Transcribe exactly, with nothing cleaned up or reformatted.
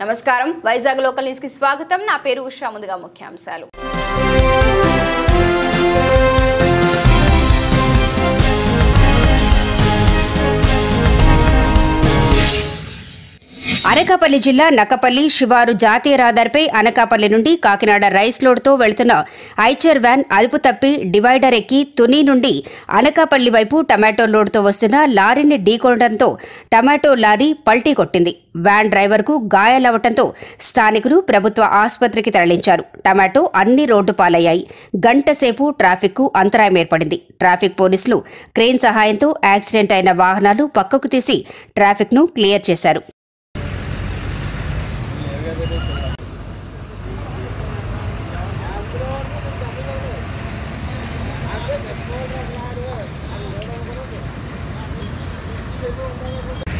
నమస్కారం Vizag local news కి స్వాగతం నా పేరు ఉషా ముందుగా ముఖ్యాంశాలు అనకాపల్లి జిల్లా నక్కపల్లి శివారు జాతీయ రహదారిపై అనకాపల్లి నుండి కాకినాడ రైస్ లోడ్తో వెళ్తున్న ఐచర్ వ్యాన్ అదుపు తప్పి డివైడర్ ఎక్కి తుని నుండి అనకాపల్లి వైపు టమాటో లోడ్తో వస్తున్న లారీని ఢీకొనడంతో టమాటో లారీ పల్టీ కొట్టింది. వ్యాన్ డ్రైవర్కు గాయాలవడంతో స్థానికులు ప్రభుత్వ ఆసుపత్రికి తరలించారు. టమాటో అన్ని రోడ్డు పాలయ్యాయి. గంట సేపు ట్రాఫిక్కు అంతరాయం ఏర్పడింది. ట్రాఫిక్ పోలీసులు క్రేన్ సహాయంతో యాక్సిడెంట్ అయిన వాహనాలు పక్కకు తీసి ట్రాఫిక్ను క్లియర్ చేశారు. Thank you.